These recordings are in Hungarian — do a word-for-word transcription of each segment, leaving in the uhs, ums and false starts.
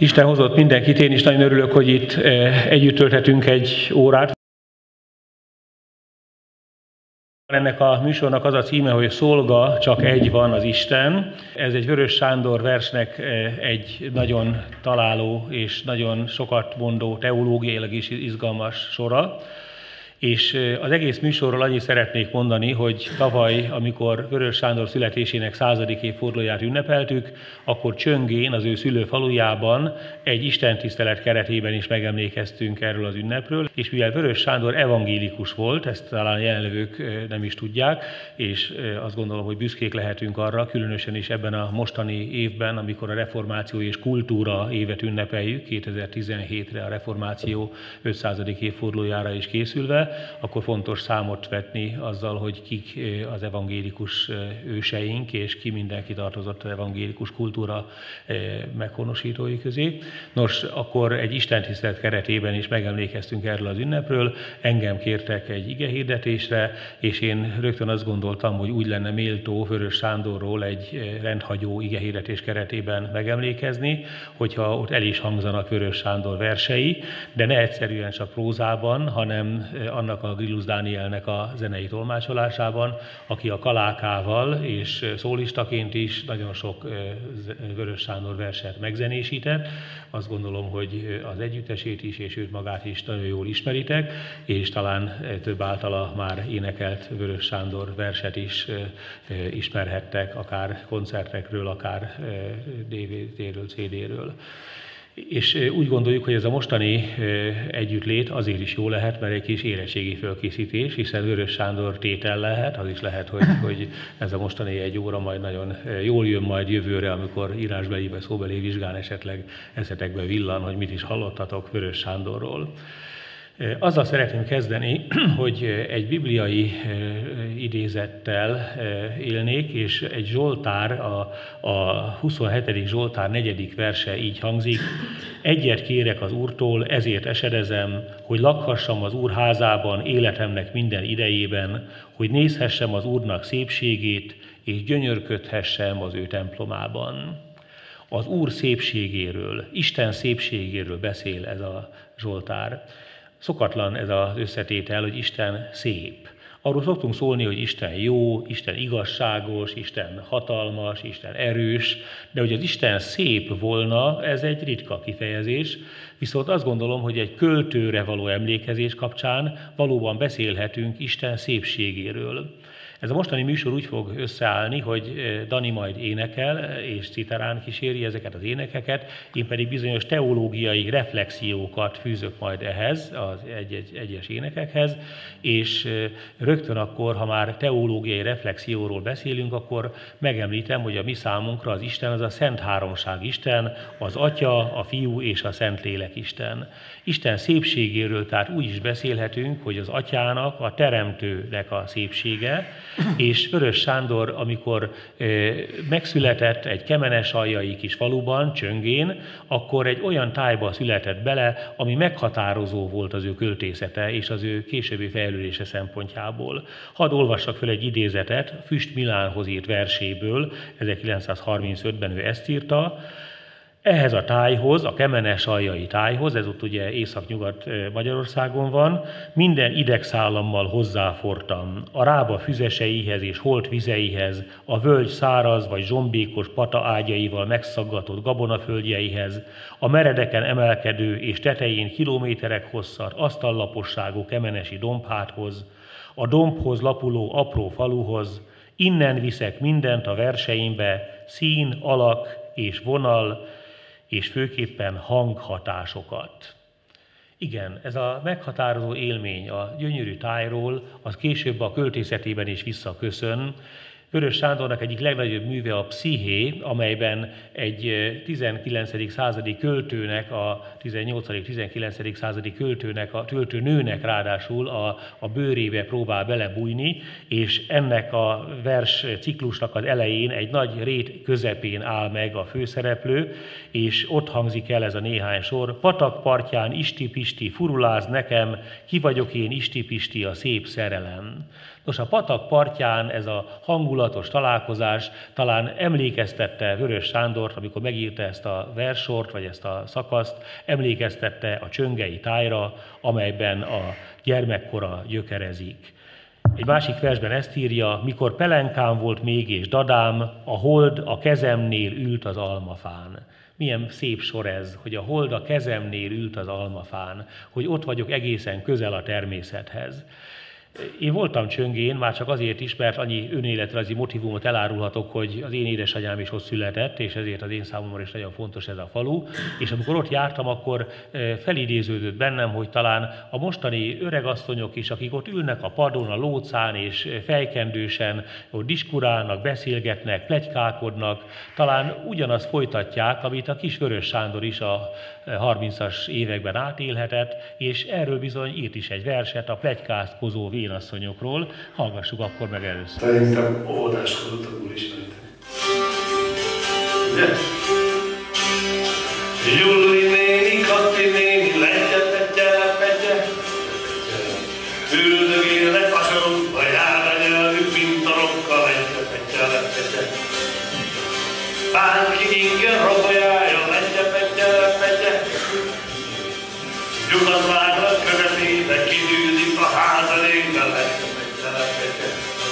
Isten hozott mindenkit, én is nagyon örülök, hogy itt együtt tölthetünk egy órát. Ennek a műsornak az a címe, hogy Szolga, csak egy van, az Isten. Ez egy Vörös Sándor versnek egy nagyon találó és nagyon sokat mondó, teológiailag is izgalmas sora. És az egész műsorról annyit szeretnék mondani, hogy tavaly, amikor Vörös Sándor születésének századik évfordulóját ünnepeltük, akkor Csöngén, az ő szülőfalujában egy istentisztelet keretében is megemlékeztünk erről az ünnepről, és mivel Vörös Sándor evangélikus volt, ezt talán jelenlevők nem is tudják, és azt gondolom, hogy büszkék lehetünk arra, különösen is ebben a mostani évben, amikor a reformáció és kultúra évet ünnepeljük, kétezer-tizenhétre a reformáció ötszázadik évfordulójára is készülve, akkor fontos számot vetni azzal, hogy kik az evangélikus őseink, és ki mindenki tartozott az evangélikus kultúra meghonosítói közé. Nos, akkor egy istentisztelet keretében is megemlékeztünk erről az ünnepről, engem kértek egy igehirdetésre, és én rögtön azt gondoltam, hogy úgy lenne méltó Vörös Sándorról egy rendhagyó igehirdetés keretében megemlékezni, hogyha ott el is hangzanak Vörös Sándor versei, de ne egyszerűen csak prózában, hanem annak a Grillus Dánielnek a zenei tolmácsolásában, aki a kalákával és szólistaként is nagyon sok Vörös Sándor verset megzenésített. Azt gondolom, hogy az együttesét is, és őt magát is nagyon jól ismeritek, és talán több általa már énekelt Vörös Sándor verset is ismerhettek, akár koncertekről, akár dé vé dé-ről, cé dé-ről. És úgy gondoljuk, hogy ez a mostani együttlét azért is jó lehet, mert egy kis érettségi fölkészítés, hiszen Vörös Sándor tétel lehet, az is lehet, hogy, hogy ez a mostani egy óra majd nagyon jól jön majd jövőre, amikor írásbeli vagy szóbeli vizsgán esetleg eszetekbe villan, hogy mit is hallottatok Vörös Sándorról. Azzal szeretném kezdeni, hogy egy bibliai idézettel élnék, és egy Zsoltár, a, a huszonhetedik Zsoltár negyedik verse így hangzik: egyet kérek az Úrtól, ezért esedezem, hogy lakhassam az Úr házában életemnek minden idejében, hogy nézhessem az Úrnak szépségét, és gyönyörködhessem az ő templomában. Az Úr szépségéről, Isten szépségéről beszél ez a Zsoltár. Szokatlan ez az összetétel, hogy Isten szép. Arról szoktunk szólni, hogy Isten jó, Isten igazságos, Isten hatalmas, Isten erős, de hogy az Isten szép volna, ez egy ritka kifejezés, viszont azt gondolom, hogy egy költőre való emlékezés kapcsán valóban beszélhetünk Isten szépségéről. Ez a mostani műsor úgy fog összeállni, hogy Dani majd énekel, és citerán kíséri ezeket az énekeket, én pedig bizonyos teológiai reflexiókat fűzök majd ehhez, az egy-egy, egyes énekekhez, és rögtön akkor, ha már teológiai reflexióról beszélünk, akkor megemlítem, hogy a mi számunkra az Isten az a Szent Háromság Isten, az Atya, a Fiú és a Szentlélek Isten. Isten szépségéről tehát úgy is beszélhetünk, hogy az Atyának, a Teremtőnek a szépsége, és Vörös Sándor, amikor e, megszületett egy kemenesaljai kis faluban, Csöngén, akkor egy olyan tájba született bele, ami meghatározó volt az ő költészete és az ő későbbi fejlődése szempontjából. Hadd olvassak fel egy idézetet Füst Milánhoz írt verséből, ezerkilencszázharmincötben ő ezt írta: ehhez a tájhoz, a kemenesaljai tájhoz, ez ott ugye észak-nyugat Magyarországon van, minden idegszállammal hozzáfortam, a rába füzeseihez és holt vizeihez, a völgy száraz vagy zsombékos pata ágyaival megszaggatott gabonaföldjeihez, a meredeken emelkedő és tetején kilométerek hosszat asztallaposságú kemenesi dombháthoz, a dombhoz lapuló apró faluhoz, innen viszek mindent a verseimbe, szín, alak és vonal, és főképpen hanghatásokat. Igen, ez a meghatározó élmény a gyönyörű tájról, az később a költészetében is visszaköszön. Vörös Sándornak egyik legnagyobb műve a Psziché, amelyben egy tizenkilencedik századi költőnek, a tizennyolcadik-tizenkilencedik századi költőnek, a költőnőnek ráadásul a, a bőrébe próbál belebújni, és ennek a vers ciklusnak az elején egy nagy rét közepén áll meg a főszereplő, és ott hangzik el ez a néhány sor: patak partján isti-pisti furuláz nekem, ki vagyok én isti-pisti a szép szerelem. Nos, a patak partján ez a hangulatos találkozás talán emlékeztette Vörös Sándort, amikor megírta ezt a verssort, vagy ezt a szakaszt, emlékeztette a csöngei tájra, amelyben a gyermekkora gyökerezik. Egy másik versben ezt írja: mikor pelenkám volt még és dadám, a hold a kezemnél ült az almafán. Milyen szép sor ez, hogy a hold a kezemnél ült az almafán, hogy ott vagyok egészen közel a természethez. Én voltam Csöngén, már csak azért is, mert annyi önéletrajzi motivumot elárulhatok, hogy az én édesanyám is ott született, és ezért az én számomra is nagyon fontos ez a falu. És amikor ott jártam, akkor felidéződött bennem, hogy talán a mostani öregasszonyok is, akik ott ülnek a padon, a lócán és fejkendősen, ott diskurálnak, beszélgetnek, pletykálkodnak, talán ugyanazt folytatják, amit a kis Vörös Sándor is a harmincas években átélhetett, és erről bizony írt is egy verset, a pletykázkozó vénasszonyokról. Hallgassuk akkor meg először. Szerintem óvodáskodottak úr ismeritek. Ugye? Júli néni, Kati néni, legye, tegye, lepegye, üldögélnek a sorokba, járanyelvük, mint a rokka, legye, tegye, lepegye. Bárki inger robolyája, legye, tegye, lepegye. Nyugat vágra követébe, kidűzik a házalékbe, legye, tegye, lepegye.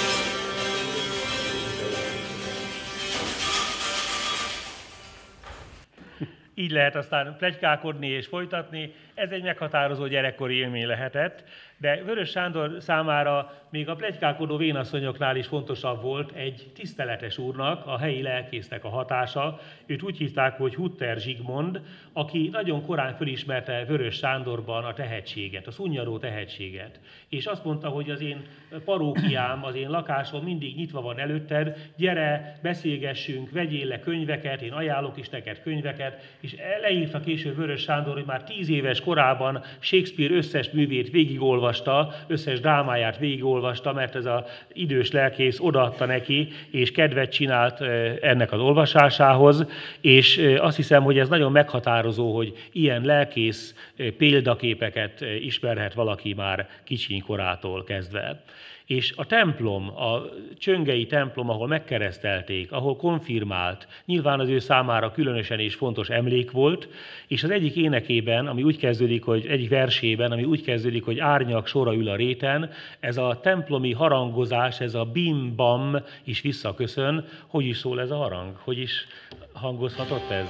Így lehet aztán pletykálkodni és folytatni, ez egy meghatározó gyerekkori élmény lehetett, de Vörös Sándor számára még a pletykálkodó vénasszonyoknál is fontosabb volt egy tiszteletes úrnak, a helyi lelkésznek a hatása. Őt úgy hívták, hogy Hutter Zsigmond, aki nagyon korán fölismerte Vörös Sándorban a tehetséget, a szunnyadó tehetséget. És azt mondta, hogy az én parókiám, az én lakásom mindig nyitva van előtted, gyere, beszélgessünk, vegyél le könyveket, én ajánlok is neked könyveket, és leírta később Vörös Sándor, hogy már tíz éves korában Shakespeare összes művét végigolvasta, összes drámáját végigolvasta, mert ez az idős lelkész odaadta neki, és kedvet csinált ennek az olvasásához, és azt hiszem, hogy ez nagyon meghatározó, hogy ilyen lelkész példaképeket ismerhet valaki már kicsiny korától kezdve. És a templom, a csöngei templom, ahol megkeresztelték, ahol konfirmált, nyilván az ő számára különösen és fontos emlék volt, és az egyik énekében, ami úgy kezdődik, hogy egyik versében, ami úgy kezdődik, hogy árnyak sora ül a réten, ez a templomi harangozás, ez a bim-bam is visszaköszön. Hogy is szól ez a harang? Hogy is hangozhatott ez?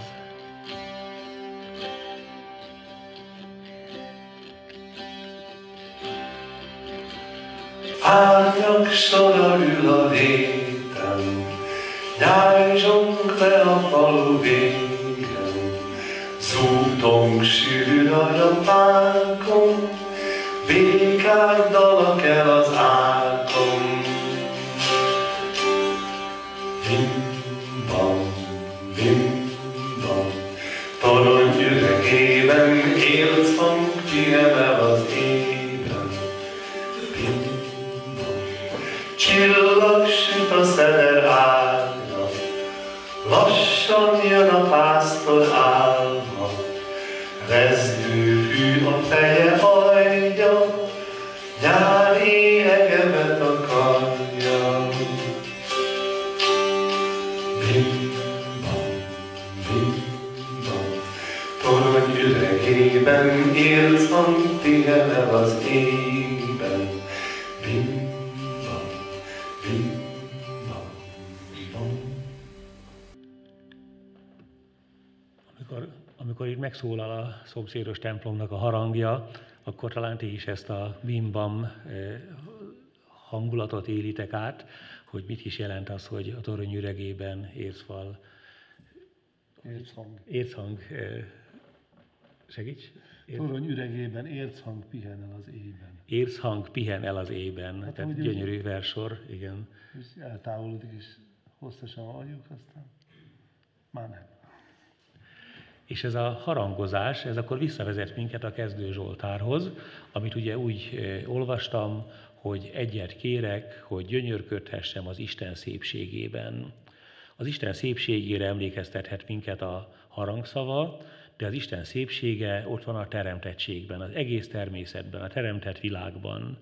Árnyak sora ül a réten, nyájtsunk le a falu végen, zúgtunk sűrű aranyfákon, békák dalak el az ágon. Bim-bam, bim-bam, torony üregében élt hang kiemel az ében. Csillag süt a szeder ágra, lassan jön a pásztor álma, rezdő fű a feje hajja, nyári egemet akarja. Bim-bam, bim-bam, torony üregében élt hang pihenel az égben. Bim-bam. Amikor, amikor itt megszólal a szomszédos templomnak a harangja, akkor talán ti is ezt a bim-bam hangulatot élitek át, hogy mit is jelent az, hogy a torony üregében ércfal, Érchang. érchang, segíts? Ér... Torony üregében érchang pihen el az éjben. Érchang pihen el az éjben, hát, tehát gyönyörű versor, igen. És eltávolodik, és hosszasan halljuk, aztán már nem. És ez a harangozás, ez akkor visszavezet minket a kezdő Zsoltárhoz, amit ugye úgy olvastam, hogy egyet kérek, hogy gyönyörködhessem az Isten szépségében. Az Isten szépségére emlékeztethet minket a harangszava, de az Isten szépsége ott van a teremtettségben, az egész természetben, a teremtett világban.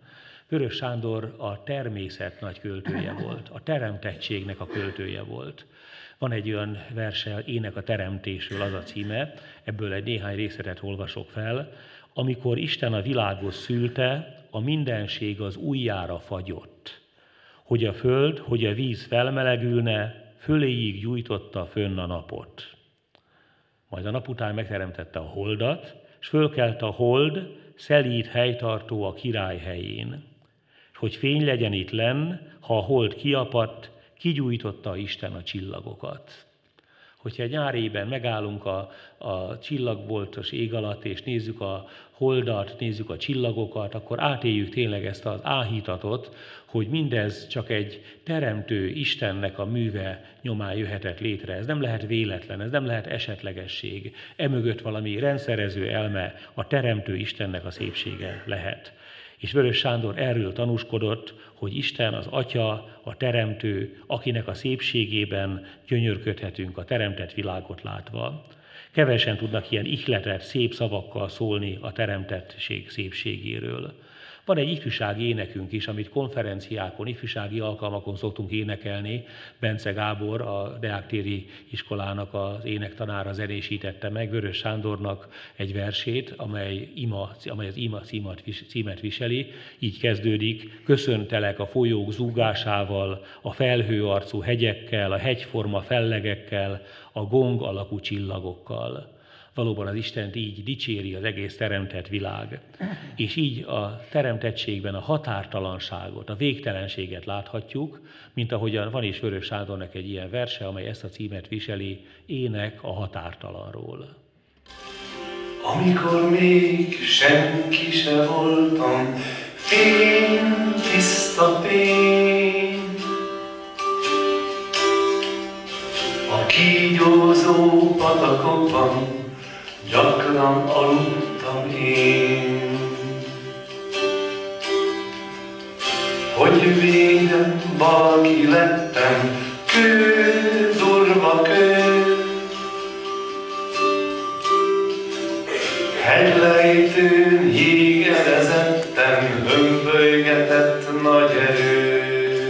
Vörös Sándor a természet nagy költője volt, a teremtettségnek a költője volt. Van egy olyan verse, Ének a teremtésről, az a címe, ebből egy néhány részletet olvasok fel. Amikor Isten a világot szülte, a mindenség az ujjára fagyott. Hogy a föld, hogy a víz felmelegülne, föléig gyújtotta fönn a napot. Majd a nap után megteremtette a holdat, s fölkelt a hold, szelíd helytartó a király helyén. És hogy fény legyen itt lenn, ha a hold kiapadt, kigyújtotta Isten a csillagokat. Hogyha nyárében megállunk a, a csillagboltos ég alatt, és nézzük a holdat, nézzük a csillagokat, akkor átéljük tényleg ezt az áhítatot, hogy mindez csak egy teremtő Istennek a műve nyomán jöhetett létre. Ez nem lehet véletlen, ez nem lehet esetlegesség. Emögött valami rendszerező elme, a teremtő Istennek a szépsége lehet. És Vörös Sándor erről tanúskodott, hogy Isten az Atya, a teremtő, akinek a szépségében gyönyörködhetünk a teremtett világot látva. Kevesen tudnak ilyen ihletet, szép szavakkal szólni a teremtettség szépségéről. Van egy ifjúsági énekünk is, amit konferenciákon, ifjúsági alkalmakon szoktunk énekelni. Bence Gábor, a Deák-téri iskolának az énektanára zenésítette meg Vörös Sándornak egy versét, amely, ima, amely az ima címet, címet viseli. Így kezdődik: köszöntelek a folyók zúgásával, a felhőarcú hegyekkel, a hegyforma fellegekkel, a gong alakú csillagokkal. Valóban az Istent így dicséri az egész teremtett világ. És így a teremtettségben a határtalanságot, a végtelenséget láthatjuk, mint ahogyan van is Vörös Sándornak egy ilyen verse, amely ezt a címet viseli, Ének a határtalanról. Amikor még senki se voltam, fény, tiszta fény, a kígyózó patakokban gyakran aludtam én. Hogy végre valaki lettem, kő, durva kő, hegylejtőn jégedezettem, hömpölygetett nagy erő.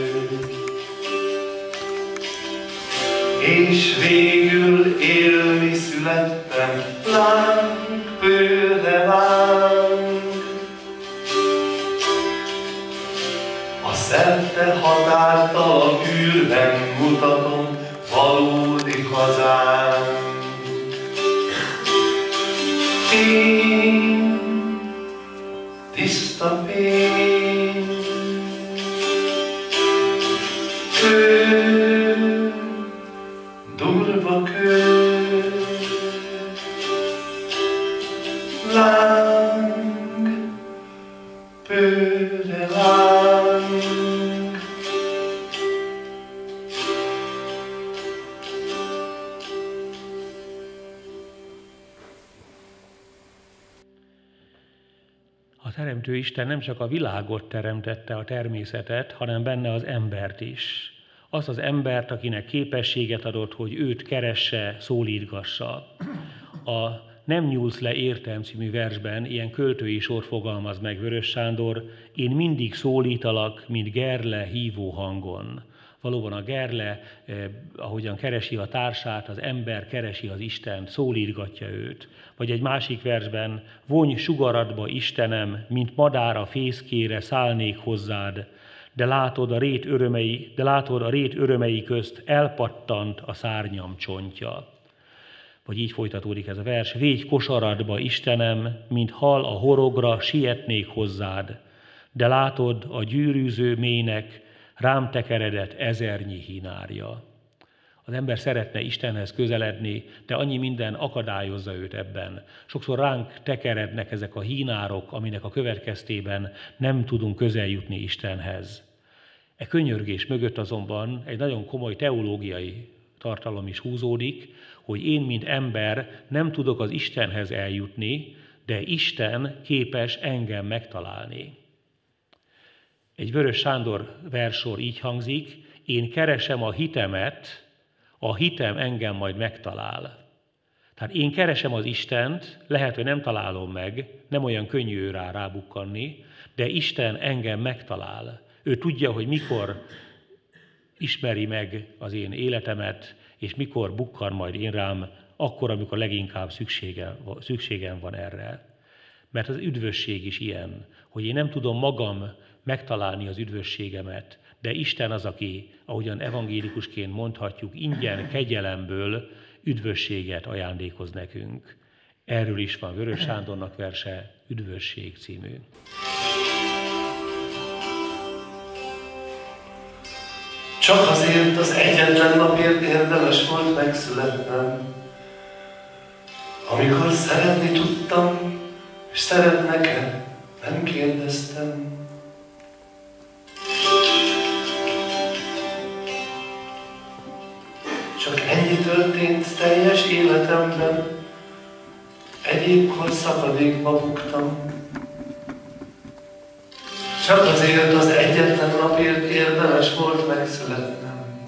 És végül élni születtem, láng, bőle láng. A szerte határtalan űrben mutatom valódi hazám. Fény, tiszta fény, kő, durva kő, láng, bőle láng. A teremtő Isten nem csak a világot teremtette, a természetet, hanem benne az embert is. Azt az embert, akinek képességet adott, hogy őt keresse, szólítgassa. A Nem nyúlsz le értem című versben ilyen költői sor fogalmaz meg Vörös Sándor: én mindig szólítalak, mint gerle hívó hangon. Valóban a gerle, eh, ahogyan keresi a társát, az ember keresi az Istent, szólítgatja őt. Vagy egy másik versben: vonj sugaradba, Istenem, mint madár a fészkére szállnék hozzád, de látod a rét örömei, de látod a rét örömei közt elpattant a szárnyam csontja. Vagy így folytatódik ez a vers: végy kosaradba, Istenem, mint hal a horogra, sietnék hozzád, de látod a gyűrűző mélynek rám tekeredett ezernyi hínárja. Az ember szeretne Istenhez közeledni, de annyi minden akadályozza őt ebben. Sokszor ránk tekerednek ezek a hínárok, aminek a következtében nem tudunk közeljutni Istenhez. E könyörgés mögött azonban egy nagyon komoly teológiai tartalom is húzódik, hogy én, mint ember nem tudok az Istenhez eljutni, de Isten képes engem megtalálni. Egy Vörös Sándor verssor így hangzik: én keresem a hitemet, a hitem engem majd megtalál. Tehát én keresem az Istent, lehet, hogy nem találom meg, nem olyan könnyű rá rábukkanni, de Isten engem megtalál. Ő tudja, hogy mikor ismeri meg az én életemet, és mikor bukkan majd én rám, akkor, amikor leginkább szükségem, szükségem van erre. Mert az üdvösség is ilyen, hogy én nem tudom magam megtalálni az üdvösségemet, de Isten az, aki, ahogyan evangélikusként mondhatjuk, ingyen kegyelemből üdvösséget ajándékoz nekünk. Erről is van Vörös Sándornak verse, Üdvösség című. Csak azért az egyetlen napért érdemes volt megszületnem, amikor szeretni tudtam, és szeretnek-e, nem kérdeztem. Csak ennyi történt teljes életemben, egyébkor szakadékba buktam. Csak azért az egyetlen napért érdemes volt megszületnem.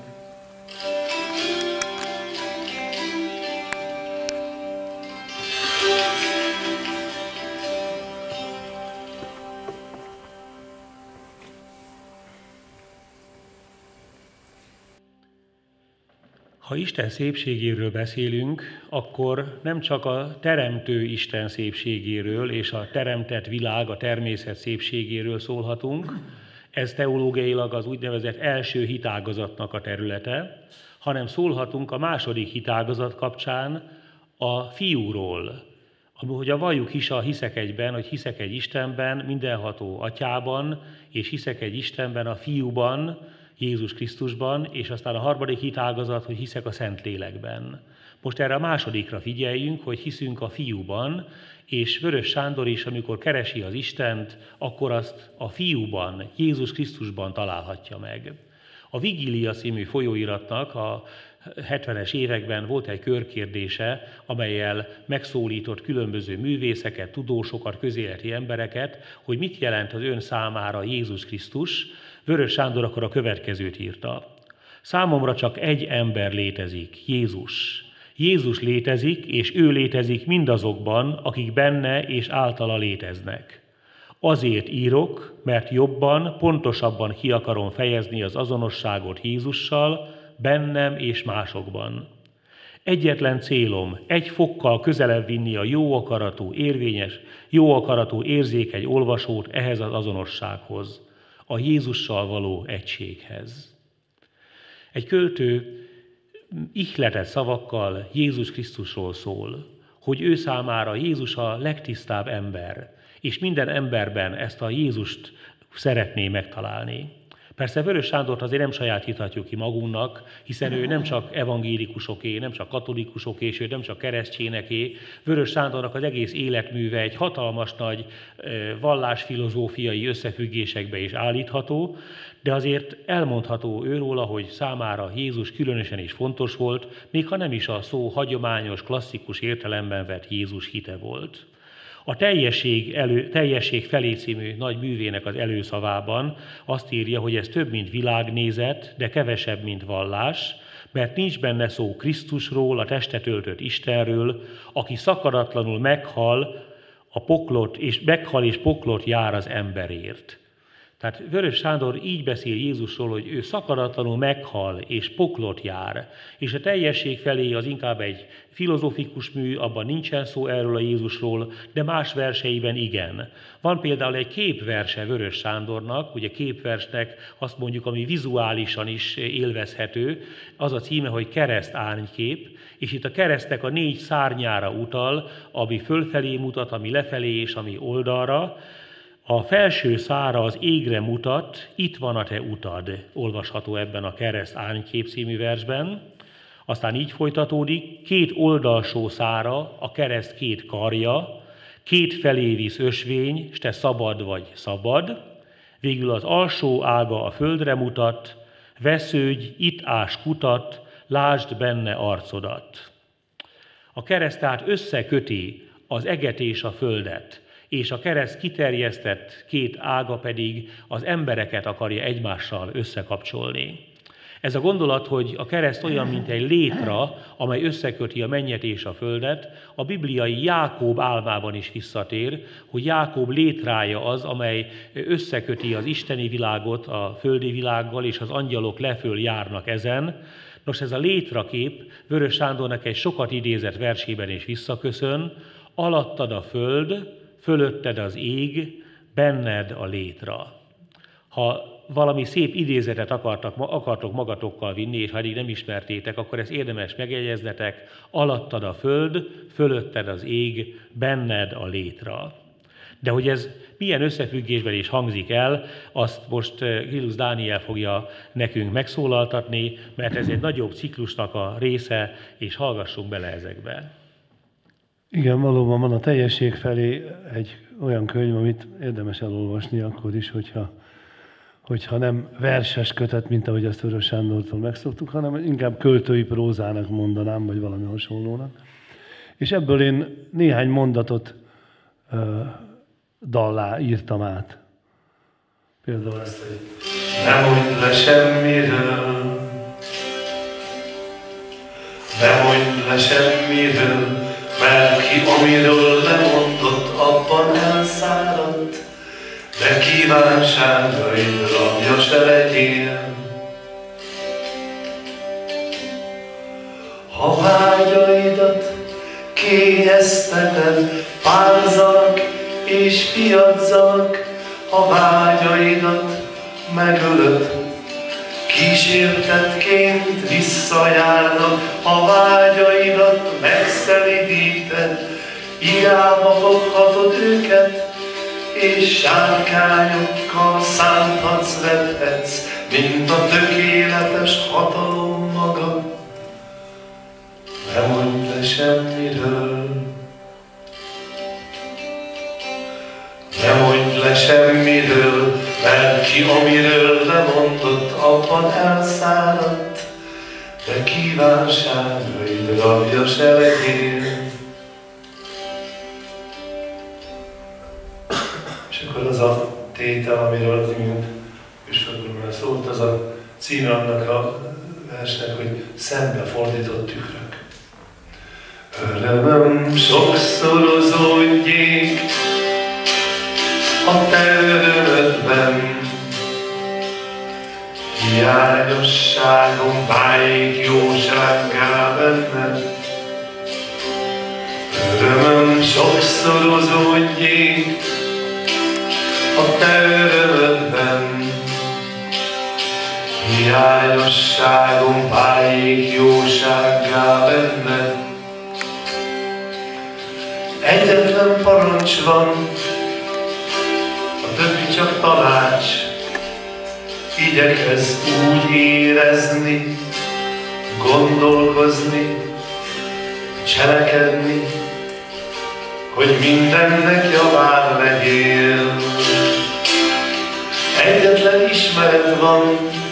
Ha Isten szépségéről beszélünk, akkor nem csak a teremtő Isten szépségéről és a teremtett világ, a természet szépségéről szólhatunk, ez teológiailag az úgynevezett első hitágazatnak a területe, hanem szólhatunk a második hitágazat kapcsán a fiúról, hogy a valljuk is a hiszek egyben, hogy hiszek egy Istenben, mindenható atyában, és hiszek egy Istenben, a fiúban, Jézus Krisztusban, és aztán a harmadik hitágazat, hogy hiszek a Szentlélekben. Most erre a másodikra figyeljünk, hogy hiszünk a fiúban, és Vörös Sándor is, amikor keresi az Istent, akkor azt a fiúban, Jézus Krisztusban találhatja meg. A Vigília című folyóiratnak a hetvenes években volt egy körkérdése, amellyel megszólított különböző művészeket, tudósokat, közéleti embereket, hogy mit jelent az ön számára Jézus Krisztus. Vörös Sándor akkor a következőt írta. Számomra csak egy ember létezik, Jézus. Jézus létezik, és ő létezik mindazokban, akik benne és általa léteznek. Azért írok, mert jobban, pontosabban ki akarom fejezni az azonosságot Jézussal, bennem és másokban. Egyetlen célom, egy fokkal közelebb vinni a jó akaratú, érvényes, jó akaratú, érzékeny olvasót ehhez az azonossághoz, a Jézussal való egységhez. Egy költő ihletett szavakkal Jézus Krisztusról szól, hogy ő számára Jézus a legtisztább ember, és minden emberben ezt a Jézust szeretné megtalálni. Persze Vörös Sándort azért nem sajátíthatjuk ki magunknak, hiszen ő nem csak evangélikusoké, nem csak katolikusoké, sőt nem csak keresztjéneké. Vörös Sándornak az egész életműve egy hatalmas nagy vallásfilozófiai összefüggésekbe is állítható, de azért elmondható őróla, hogy számára Jézus különösen is fontos volt, még ha nem is a szó hagyományos, klasszikus értelemben vett Jézus hite volt. A teljesség, elő, teljesség felé című nagy művének az előszavában azt írja, hogy ez több, mint világnézet, de kevesebb, mint vallás, mert nincs benne szó Krisztusról, a testet öltött Istenről, aki szakadatlanul meghal, a poklot, és meghal és poklot jár az emberért. Tehát Vörös Sándor így beszél Jézusról, hogy ő szakadatlanul meghal és poklot jár, és a teljesség felé az inkább egy filozófikus mű, abban nincsen szó erről a Jézusról, de más verseiben igen. Van például egy képverse Vörös Sándornak, ugye képversnek azt mondjuk, ami vizuálisan is élvezhető, az a címe, hogy Kereszt árnykép, és itt a keresztnek a négy szárnyára utal, ami fölfelé mutat, ami lefelé és ami oldalra. A felső szára az égre mutat, itt van a te utad, olvasható ebben a Kereszt árnykép című versben. Aztán így folytatódik, két oldalsó szára, a kereszt két karja, két felé visz ösvény, s te szabad vagy szabad. Végül az alsó ága a földre mutat, vesződj, itt ás kutat, lásd benne arcodat. A kereszt tehát összeköti az eget és a földet, és a kereszt kiterjesztett két ága pedig az embereket akarja egymással összekapcsolni. Ez a gondolat, hogy a kereszt olyan, mint egy létra, amely összeköti a mennyet és a földet, a bibliai Jákób álmában is visszatér, hogy Jákób létrája az, amely összeköti az isteni világot a földi világgal, és az angyalok leföl járnak ezen. Nos, ez a létrakép Vörös Sándornak egy sokat idézett versében is visszaköszön: alattad a föld, fölötted az ég, benned a létra. Ha valami szép idézetet akartak, akartok magatokkal vinni, és ha eddig nem ismertétek, akkor ezt érdemes megjegyeznetek: alattad a föld, fölötted az ég, benned a létra. De hogy ez milyen összefüggésben is hangzik el, azt most Gryllus Dániel fogja nekünk megszólaltatni, mert ez egy nagyobb ciklusnak a része, és hallgassunk bele ezekbe. Igen, valóban van a teljesség felé egy olyan könyv, amit érdemes elolvasni akkor is, hogyha, hogyha nem verses kötet, mint ahogy ezt Vörös Sándortól megszoktuk, hanem inkább költői prózának mondanám, vagy valami hasonlónak. És ebből én néhány mondatot uh, dallá írtam át. Például ezt, hogy ne mondj le semmiről, ne mondj le semmiről, mert ki amiről lemondott, abban elszáradt, de kívánságaid rabja se legyél. Ha vágyaidat kényezteted párzak és piaczak, ha vágyaidat megölöd, kísértetként visszajárnak, ha vágyaidat megszelidíted, irába foghatod őket, és sárkányokkal szánthatsz, vethetsz, mint a tökéletes hatalom maga. Ne mondj le semmiről, ne mondj le semmiről, mert ki amiről lemondott, abban elszáradt, de kívánságaid rabja se legyél. És akkor az a tétel, amiről az imént Püspök úr szólt, az a címe annak a versnek, hogy szembefordított tükrök. Örömöm sokszorozódjék a te örömödben, hiányosságom váljék jósággá benned. Örömöm sokszorozódjék a te örömödben, hiányosságom váljék jósággá benned. Egyetlen parancs van, a többi csak tanács. Igyekezz úgy érezni, gondolkozni, cselekedni, hogy mindennek javán legyél. Egyetlen ismeret van,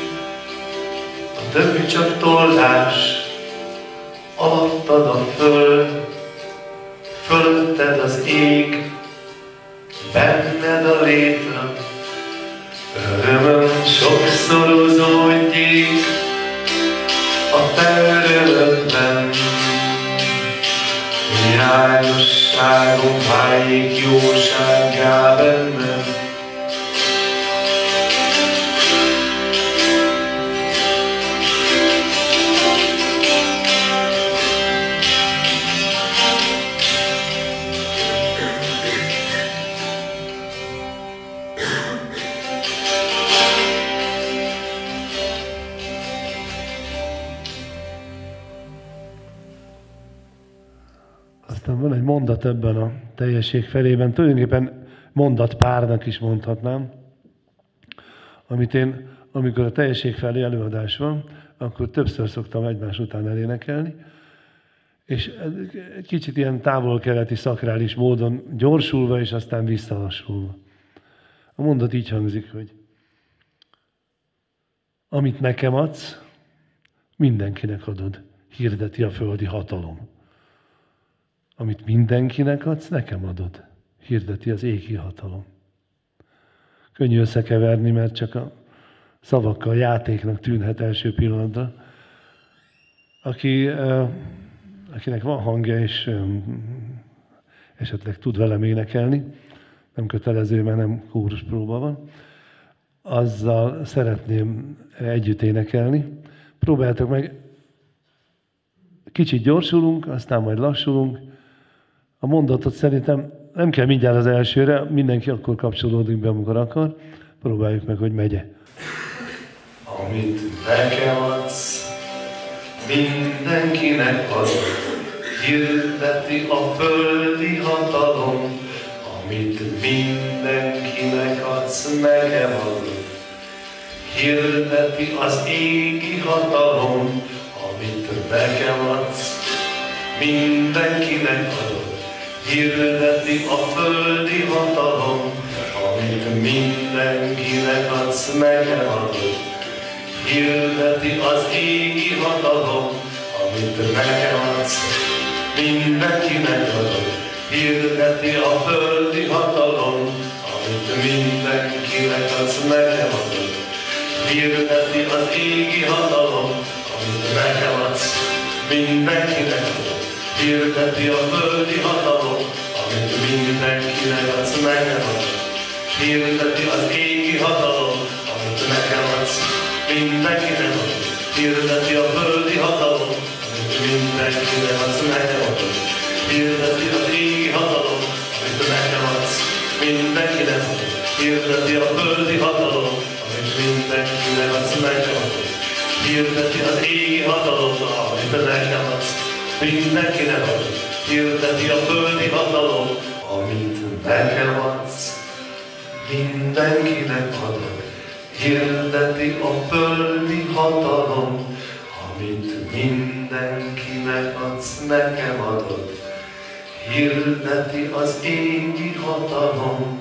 a többi csak toldás. Alattad a föld, fölötted az ég, benned a létra. Örömöm sokszorozódjék a te örömödben, hiányosságom váljék jósággá benned. Aztán van egy mondat ebben a teljesség felében, tulajdonképpen mondatpárnak is mondhatnám, amit én, amikor a teljesség felé előadás van, akkor többször szoktam egymás után elénekelni, és egy kicsit ilyen távol-keleti szakrális módon gyorsulva, és aztán visszalassulva. A mondat így hangzik, hogy amit nekem adsz, mindenkinek adod, hirdeti a földi hatalom. Amit mindenkinek adsz, nekem adod, hirdeti az égi hatalom. Könnyű összekeverni, mert csak a szavakkal játéknak tűnhet első pillanatra. Aki, akinek van hangja és esetleg tud velem énekelni, nem kötelező, mert nem kóruspróba van, azzal szeretném együtt énekelni. Próbáljátok meg, kicsit gyorsulunk, aztán majd lassulunk. A mondatot szerintem nem kell mindjárt az elsőre, mindenki akkor kapcsolódik be, amikor akar. Próbáljuk meg, hogy megye. Amit nekem adsz, mindenkinek adok, hirdeti a földi hatalom. Amit mindenkinek adsz, nekem adok, hirdeti az égi hatalom. Amit nekem adsz, mindenkinek adok, hirdeti a földi hatalom. Amit mindenkinek adsz, nekem adok, hirdeti az égi hatalom. Amit nekem adsz, mindenkinek adok, hirdeti a földi hatalom. Amit mindenkinek adsz, nekem adok, hirdeti az égi hatalom. Amit nekem adsz, mindenkinek adok, hirdeti a földi hatalom. Amit mindenkinek adsz, nekem adok, hirdeti az égi hatalom. Amit nekem adsz, mindenkinek adok, hirdeti a földi hatalom. Amit mindenkinek adsz, nekem adok, hirdeti az égi hatalom. Amit nekem adsz, mindenkinek adok, hirdeti a földi hatalom. Amit mindenkinek adsz, nekem adok, hirdeti az égi hatalom. Amit nekem adsz, mindenkinek adok, hirdeti a földi hatalom. Amit nekem adsz, mindenkinek adok, hirdeti a földi hatalom. Amit mindenkinek adsz, nekem adok, hirdeti az égi hatalom.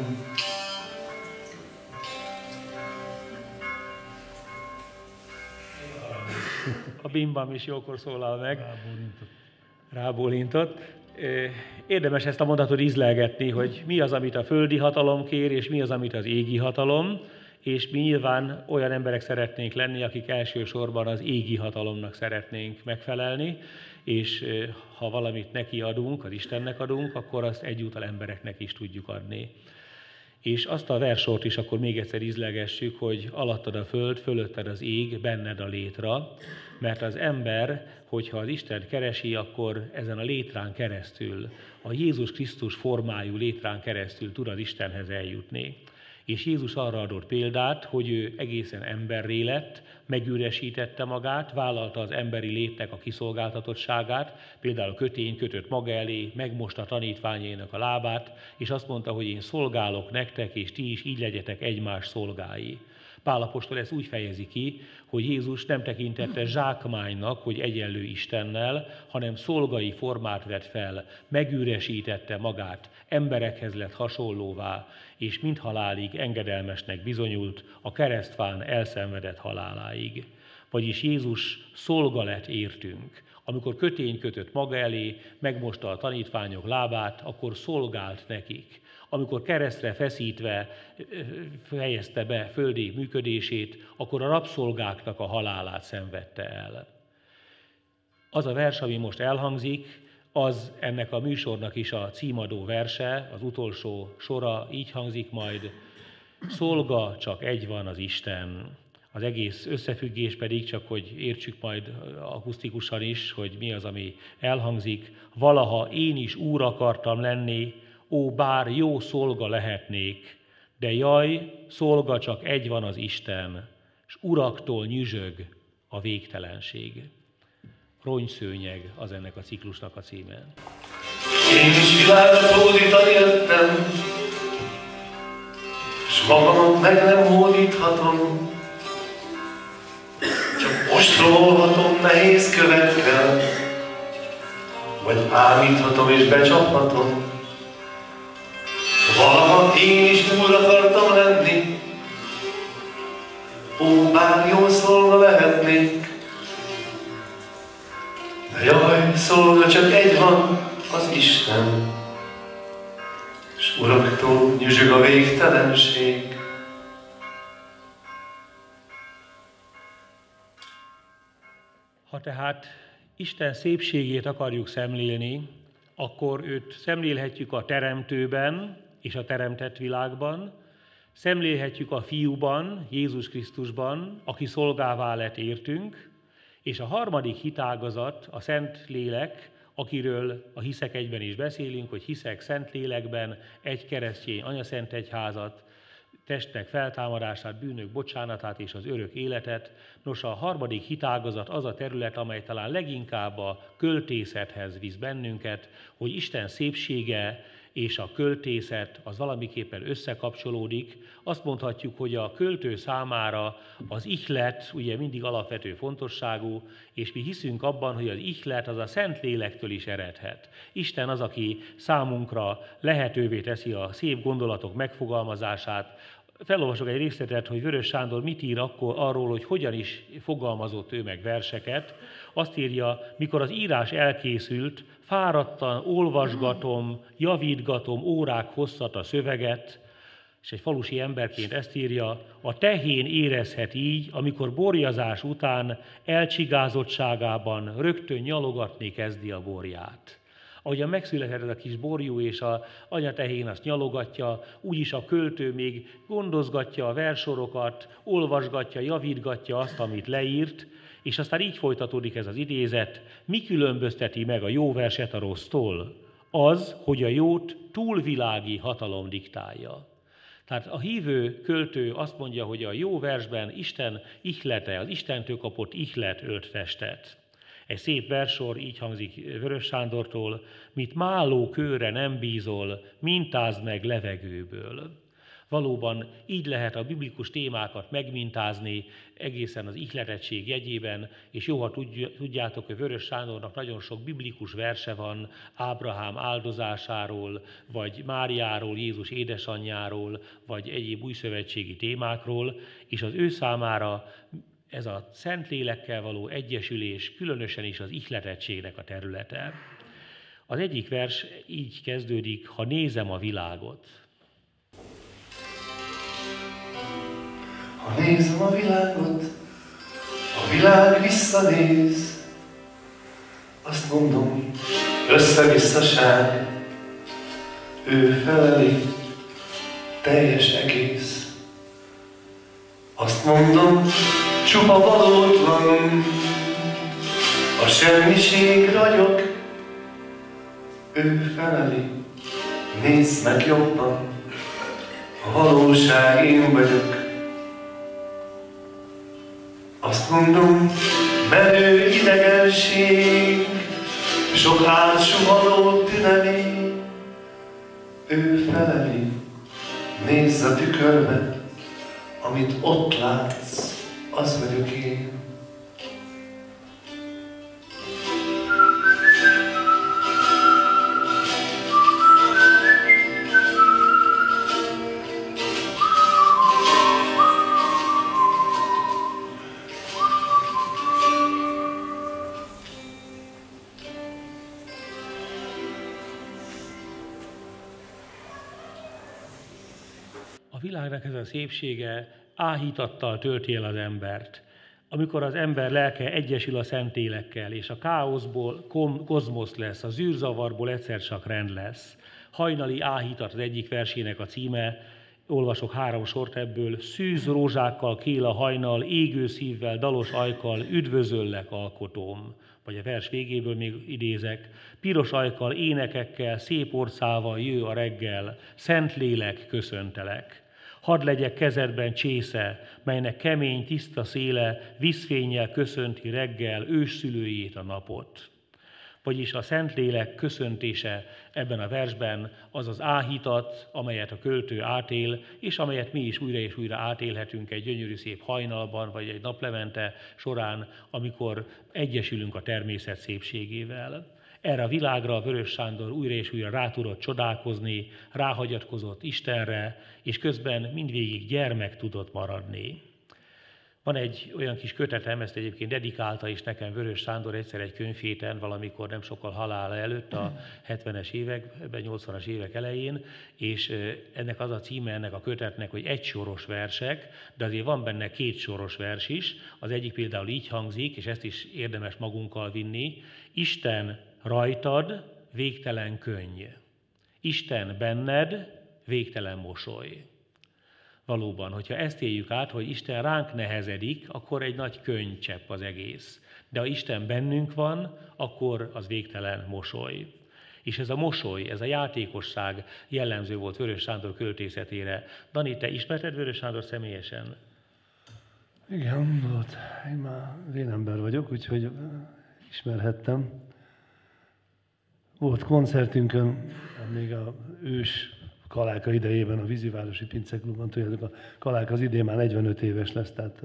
A bimbam is jókor szólal meg. Rábólintott. Érdemes ezt a mondatot ízlelgetni, hogy mi az, amit a földi hatalom kér, és mi az, amit az égi hatalom, és mi nyilván olyan emberek szeretnénk lenni, akik elsősorban az égi hatalomnak szeretnénk megfelelni, és ha valamit neki adunk, az Istennek adunk, akkor azt egyúttal embereknek is tudjuk adni. És azt a versort is akkor még egyszer ízlegessük, hogy alattad a föld, fölötted az ég, benned a létra, mert az ember, hogyha az Istent keresi, akkor ezen a létrán keresztül, a Jézus Krisztus formájú létrán keresztül tud az Istenhez eljutni. És Jézus arra adott példát, hogy ő egészen emberré lett, megüresítette magát, vállalta az emberi létnek a kiszolgáltatottságát, például kötény kötött maga elé, megmosta tanítványainak a lábát, és azt mondta, hogy én szolgálok nektek, és ti is így legyetek egymás szolgái. Pál apostol ezt úgy fejezi ki, hogy Jézus nem tekintette zsákmánynak, hogy egyenlő Istennel, hanem szolgai formát vett fel, megüresítette magát, emberekhez lett hasonlóvá, és mindhalálig engedelmesnek bizonyult, a keresztfán elszenvedett haláláig. Vagyis Jézus szolga lett értünk. Amikor kötény kötött maga elé, megmosta a tanítványok lábát, akkor szolgált nekik. Amikor keresztre feszítve fejezte be földi működését, akkor a rabszolgáknak a halálát szenvedte el. Az a vers, ami most elhangzik, az ennek a műsornak is a címadó verse, az utolsó sora így hangzik majd: szolga csak egy van, az Isten. Az egész összefüggés pedig, csak hogy értsük majd akusztikusan is, hogy mi az, ami elhangzik: valaha én is úr akartam lenni, ó, bár jó szolga lehetnék, de jaj, szolga csak egy van, az Isten, s uraktól nyüzsög a végtelenség. Rongyszőnyeg az ennek a ciklusnak a címe. Én is világot hódítani jöttem, s magamat meg nem hódíthatom, csak ostromolhatom nehéz kövekkel, vagy ámíthatom és becsaphatom. Valaha én is úr akartam lenni, ó, bár jó szolga lehetnék, de jaj, szolga csak egy van, az Isten, s uraktól nyüzsög a végtelenség. Ha tehát Isten szépségét akarjuk szemlélni, akkor őt szemlélhetjük a teremtőben és a teremtett világban, szemlélhetjük a Fiúban, Jézus Krisztusban, aki szolgává lett értünk, és a harmadik hitágazat, a Szentlélek, akiről a Hiszek egyben is beszélünk, hogy hiszek Szentlélekben, egy keresztény anyaszent egyházat, testnek feltámadását, bűnök bocsánatát és az örök életet. Nos, a harmadik hitágazat az a terület, amely talán leginkább a költészethez visz bennünket, hogy Isten szépsége és a költészet az valamiképpen összekapcsolódik. Azt mondhatjuk, hogy a költő számára az ihlet ugye mindig alapvető fontosságú, és mi hiszünk abban, hogy az ihlet az a Szentlélektől is eredhet. Isten az, aki számunkra lehetővé teszi a szép gondolatok megfogalmazását. Felolvasok egy részletet, hogy Vörös Sándor mit ír akkor arról, hogy hogyan is fogalmazott ő meg verseket. Azt írja, mikor az írás elkészült, fáradtan olvasgatom, javítgatom órák hosszat a szöveget, és egy falusi emberként ezt írja, a tehén érezhet így, amikor borjazás után elcsigázottságában rögtön nyalogatni kezdi a borját. Ahogyan megszületett ez a kis borjú, és a anyatehén azt nyalogatja, úgyis a költő még gondozgatja a versorokat, olvasgatja, javítgatja azt, amit leírt, és aztán így folytatódik ez az idézet, mi különbözteti meg a jó verset a rossztól? Az, hogy a jót túlvilági hatalom diktálja. Tehát a hívő költő azt mondja, hogy a jó versben Isten ihlete, az Istentől kapott ihlet ölt testet. Egy szép versor így hangzik Vörös Sándortól, mit máló kőre nem bízol, mintázd meg levegőből. Valóban így lehet a biblikus témákat megmintázni egészen az ihletettség jegyében, és jó, ha tudjátok, hogy Vörös Sándornak nagyon sok biblikus verse van Ábrahám áldozásáról, vagy Máriáról, Jézus édesanyjáról, vagy egyéb újszövetségi témákról, és az ő számára ez a Szentlélekkel való egyesülés különösen is az ihletettségnek a területe. Az egyik vers így kezdődik, ha nézem a világot. Ha nézem a világot, a világ visszanéz, azt mondom, össze-visszaság, ő feleli, teljes egész. Azt mondom, csupa valótlan, a semmiség ragyog, ő feleli, nézd meg jobban, a valóság én vagyok. Azt mondom, menő idegenség, sok átsuhanó tünemény, ő feleli, nézz a tükörbe, amit ott látsz, az vagyok én. A világnak ez a szépsége áhítattal tölti el az embert. Amikor az ember lelke egyesül a Szentlélekkel, és a káoszból kozmosz lesz, az űrzavarból egyszer csak rend lesz. Hajnali áhítat az egyik versének a címe, olvasok három sort ebből, szűz rózsákkal kél a hajnal, égő szívvel, dalos ajkkal, üdvözöllek alkotóm. Vagy a vers végéből még idézek, piros ajkkal, énekekkel, szép orcával jő a reggel, Szentlélek, köszöntelek. Hadd legyek kezedben csésze, melynek kemény, tiszta széle, vízfénnyel köszönti reggel ősszülőjét a napot. Vagyis a Szentlélek köszöntése ebben a versben az az áhítat, amelyet a költő átél, és amelyet mi is újra és újra átélhetünk egy gyönyörű szép hajnalban, vagy egy naplemente során, amikor egyesülünk a természet szépségével. Erre a világra a Vörös Sándor újra és újra rá tudott csodálkozni, ráhagyatkozott Istenre, és közben mindvégig gyermek tudott maradni. Van egy olyan kis kötetem, ezt egyébként dedikálta is nekem Vörös Sándor egyszer egy könyvhéten, valamikor nem sokkal halála előtt, a hetvenes években, nyolcvanas évek elején, és ennek az a címe ennek a kötetnek, hogy egysoros versek, de azért van benne kétsoros vers is. Az egyik például így hangzik, és ezt is érdemes magunkkal vinni: Isten rajtad, végtelen könny. Isten benned, végtelen mosoly. Valóban, hogyha ezt éljük át, hogy Isten ránk nehezedik, akkor egy nagy könnycsepp az egész. De ha Isten bennünk van, akkor az végtelen mosoly. És ez a mosoly, ez a játékosság jellemző volt Vörös Sándor költészetére. Dani, te ismerted Vörös Sándor személyesen? Igen, volt. Én már vénember vagyok, úgyhogy ismerhettem. Volt koncertünkön, még a ős Kaláka idejében a Vízivárosi Pinceklubban, tudjátok, a Kaláka az idén már negyvenöt éves lesz, tehát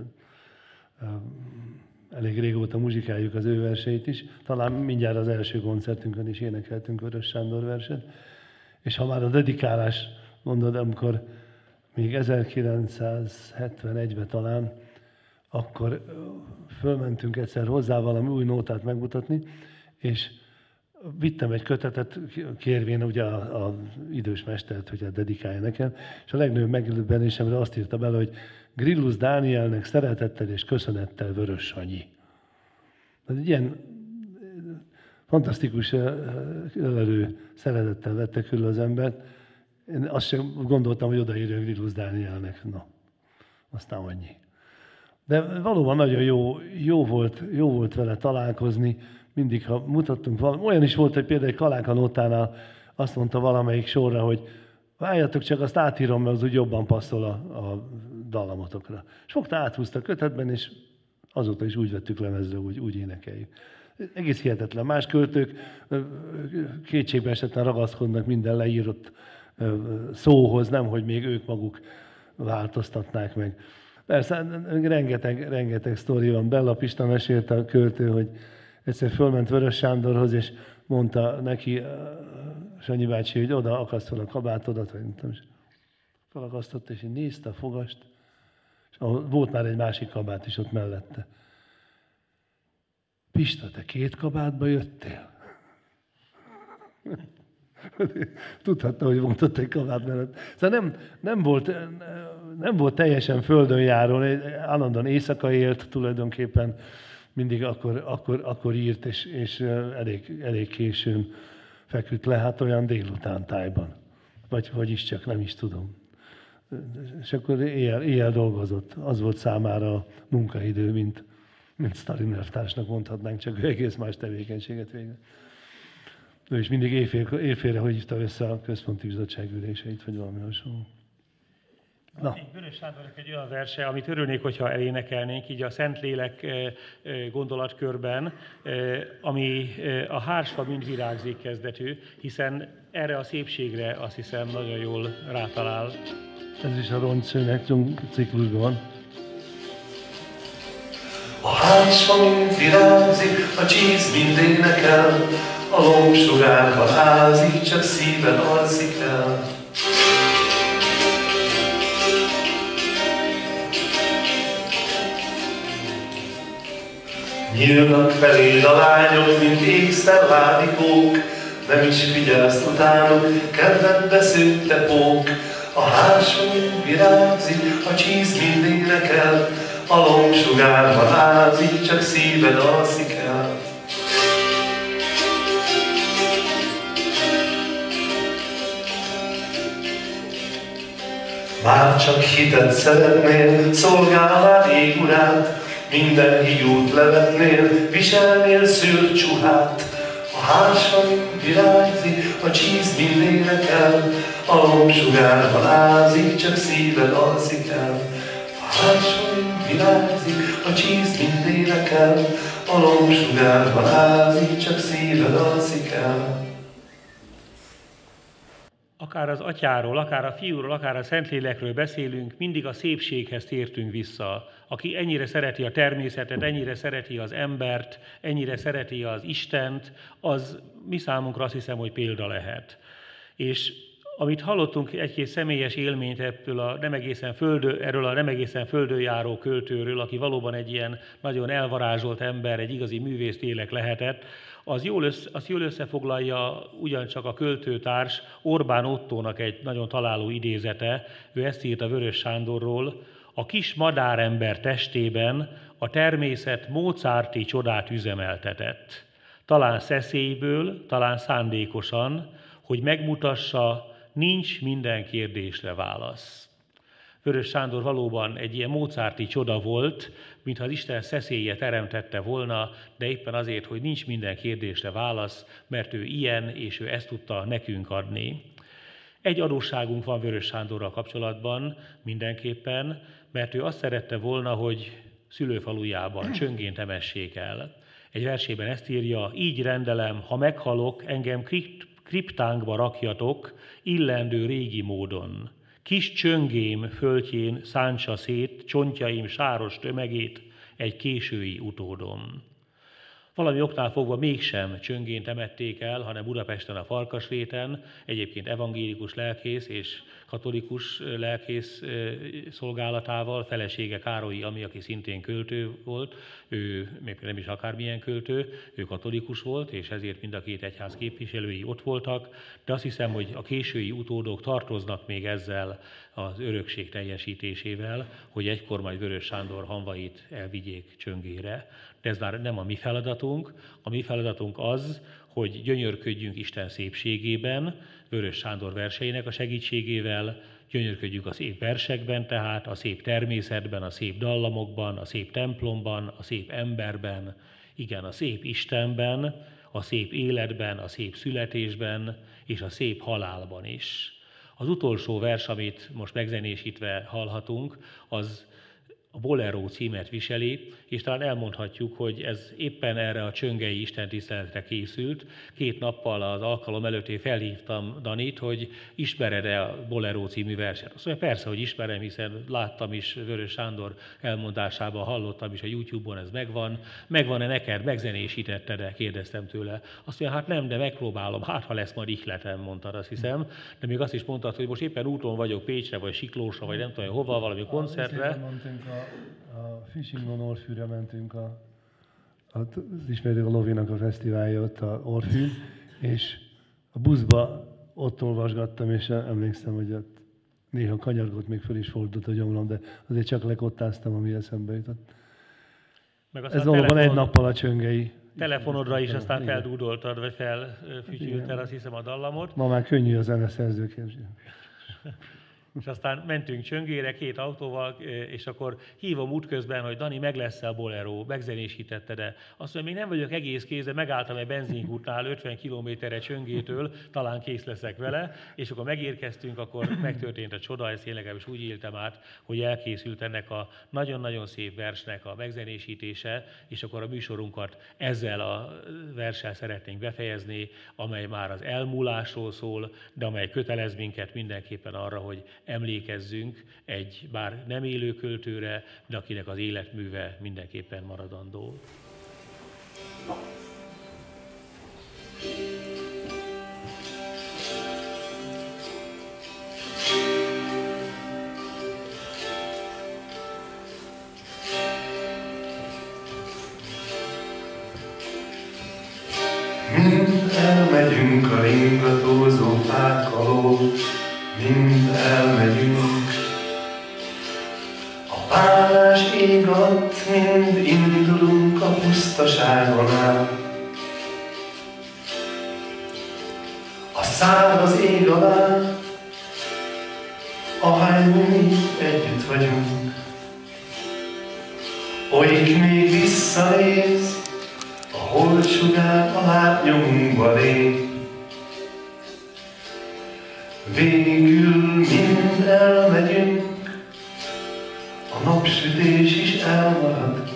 elég régóta muzsikáljuk az ő verseit is. Talán mindjárt az első koncertünkön is énekeltünk Vörös Sándor verset. És ha már a dedikálás mondod, amikor még ezerkilencszázhetvenegyben talán, akkor fölmentünk egyszer hozzá valami új nótát megmutatni, és vittem egy kötetet, kérvén ugye az idős mestert, hogy dedikálja nekem, és a legnagyobb megdöbbenésemre azt írta bele, hogy Grillus Dánielnek szeretettel és köszönettel Vörös Sanyi. Ez egy ilyen fantasztikus ölelő szeretettel vette körül az embert. Én azt sem gondoltam, hogy odaírja Grillus Dánielnek. Na, aztán annyi. De valóban nagyon jó, jó, volt, jó volt vele találkozni. Mindig, ha mutattunk valami, olyan is volt, hogy például egy Kaláka nótánál azt mondta valamelyik sorra, hogy várjatok csak, azt átírom, mert az úgy jobban passzol a, a dallamotokra. És fogta, áthúzta a kötetben, és azóta is úgy vettük lemezre, úgy, úgy énekeljük. Egész hihetetlen. Más költők kétségbe esetten ragaszkodnak minden leírott szóhoz, nem, hogy még ők maguk változtatnák meg. Persze, rengeteg, rengeteg sztori van. Bella Pista mesélte a költő, hogy egyszer fölment Vörös Sándorhoz, és mondta neki Sanyi bácsi, hogy oda akaszt fel a kabátodat, vagy nem tudom, és felakasztotta, és nézte a fogast, és volt már egy másik kabát is ott mellette. Pista, te két kabátba jöttél? Tudhatta, hogy volt ott egy kabát mellett. Szóval nem, nem, volt, nem volt teljesen földönjáró, állandóan éjszaka élt tulajdonképpen, mindig akkor, akkor, akkor írt, és, és elég, elég későn feküdt le, hát olyan délután tájban. Vagy, vagy is csak, nem is tudom. És akkor éjjel, éjjel dolgozott. Az volt számára a munkaidő, mint, mint Sztálin elvtársnak mondhatnánk, csak ő egész más tevékenységet végzett. Ő is mindig éjfél, éjfélre, hogy hívta össze a központi bizottság üléseit, vagy valami hasonló. Na. Vörös Sándornak egy olyan verse, amit örülnék, hogyha elénekelnénk, így a Szentlélek gondolatkörben, ami a Hársfa mind virágzik kezdetű, hiszen erre a szépségre azt hiszem nagyon jól rátalál. Ez is a Roncszőnek ciklusban van. A hársfa mind virágzik, a csíz mind énekel, a lombsugárban ázik, csak szíven alszik el. Nyílnak feléd a lányok, mint ékszer ládikók, nem is figyelsz utánuk, kedvedbe szőtte pók. A hársfa mind virágzik, a csíz mind énekel, a lombsugárban ázik, csak szíved alszik el. Már csak hitet szeretnél, szolgálnál ég urát, minden híjút levetnél, viselnél szőrt csuhát. A hársfa mind virágzik, a csíz mind énekel, a lombsugárban ázik, csak szíved alszik el. A hársfa mind virágzik, a csíz mind énekel, a lombsugárban ázik, csak szíved alszik el. Akár az Atyáról, akár a Fiúról, akár a Szentlélekről beszélünk, mindig a szépséghez tértünk vissza. Aki ennyire szereti a természetet, ennyire szereti az embert, ennyire szereti az Istent, az mi számunkra azt hiszem, hogy példa lehet. És Amit hallottunk egy-két személyes élményt ebből a nem egészen földön, erről a nem egészen földön járó költőről, aki valóban egy ilyen nagyon elvarázsolt ember, egy igazi művészlélek lehetett, az jól, össze, az jól összefoglalja ugyancsak a költőtárs Orbán Ottónak egy nagyon találó idézete. Ő ezt írt a Vörös Sándorról: a kis madárember testében a természet mozarti csodát üzemeltetett. Talán szeszélyből, talán szándékosan, hogy megmutassa, nincs minden kérdésre válasz. Vörös Sándor valóban egy ilyen mozarti csoda volt, mintha az Isten szeszélye teremtette volna, de éppen azért, hogy nincs minden kérdésre válasz, mert ő ilyen, és ő ezt tudta nekünk adni. Egy adósságunk van Vörös Sándorral kapcsolatban mindenképpen, mert ő azt szerette volna, hogy szülőfalujában Csöngén temessék el. Egy versében ezt írja: így rendelem, ha meghalok, engem kriptánkba rakjatok, illendő régi módon. Kis Csöngém földjén szántsa szét csontjaim sáros tömegét egy késői utódom. Valami oknál fogva mégsem Csöngén temették el, hanem Budapesten a Farkasréten, egyébként evangélikus lelkész és katolikus lelkész szolgálatával, felesége Károlyi Ami, aki szintén költő volt, ő még nem is akármilyen költő, ő katolikus volt, és ezért mind a két egyház képviselői ott voltak, de azt hiszem, hogy a késői utódok tartoznak még ezzel az örökség teljesítésével, hogy egykor majd Vörös Sándor hamvait elvigyék Csöngére. De ez már nem a mi feladatunk. A mi feladatunk az, hogy gyönyörködjünk Isten szépségében, Vörös Sándor verseinek a segítségével, gyönyörködjünk a szép versekben, tehát a szép természetben, a szép dallamokban, a szép templomban, a szép emberben, igen, a szép Istenben, a szép életben, a szép születésben és a szép halálban is. Az utolsó vers, amit most megzenésítve hallhatunk, az a Bolero címet viseli, és talán elmondhatjuk, hogy ez éppen erre a csöngei istentiszteletre készült. Két nappal az alkalom előtt én felhívtam Danit, hogy ismered-e a Bolero című verset. Azt mondja, persze, hogy ismerem, hiszen láttam is Vörös Sándor elmondásában, hallottam is a YouTube-on, ez megvan. Megvan-e neked, megzenésítetted-e? Kérdeztem tőle. Azt mondja, hát nem, de megpróbálom, hát ha lesz majd ihletem, mondtad, azt hiszem. De még azt is mondtad, hogy most éppen úton vagyok Pécsre, vagy Siklósra, vagy nem tudom hova, valami koncertre. A, a Fishing on Orfűre mentünk, a, a, az ismerjük a Lovinak a fesztiválja ott a Orfűn, és a buszba ott olvasgattam, és emlékszem, hogy ott néha kanyargott, még föl is fordult a gyomrom, de azért csak lekottáztam, ami eszembe jutott. Ez valóban telefon... egy nappal a csöngei. Telefonodra is aztán igen. Feldúdoltad, vagy felfütyülted, azt hiszem, a dallamot. Ma már könnyű a zeneszerzőkért. És aztán mentünk Csöngére két autóval, és akkor hívom útközben, hogy Dani, meg lesz a Bolero, megzenésítetted-e? Azt mondja, még nem vagyok egész kész, de megálltam egy benzinkútnál ötven kilométerre Csöngétől, talán kész leszek vele, és akkor megérkeztünk, akkor megtörtént a csoda, ezt én legalábbis úgy éltem át, hogy elkészült ennek a nagyon-nagyon szép versnek a megzenésítése, és akkor a műsorunkat ezzel a verssel szeretnénk befejezni, amely már az elmúlásról szól, de amely kötelez minket mindenképpen arra, hogy emlékezzünk egy bár nem élő költőre, de akinek az életműve mindenképpen maradandó. Mind elmegyünk a ringatózó fák alól, mind elmegyünk. A pálás ég alatt mind indulunk a pusztaságon át. A száraz ég alá, ahány mi együtt vagyunk. Olyik még visszanéz, a holdsugár a lábnyomunkba lép. Végül mind elmegyünk, a napsütés is elmarad,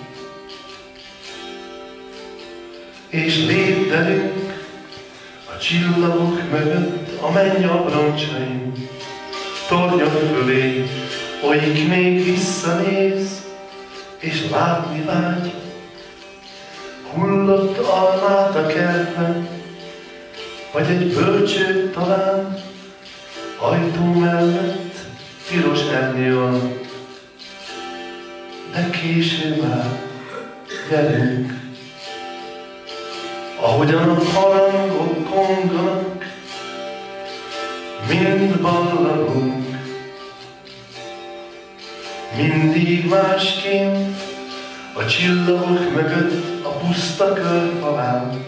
és lépdelünk a csillagok mögött a menny abroncsain. Tornyok fölé, olyik még visszanéz, és látni vágy, hullott almát a kertben, vagy egy bölcsőt talán, Ajtó mellett piros ernyi van, de késő már, gyerünk. Ahogyan a harangok konganak, mind ballagunk. Mindig másként a csillagok mögött a puszta körfalán.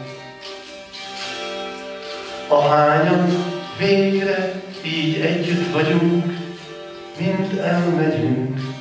Ahányan végre így együtt vagyunk, mind elmegyünk.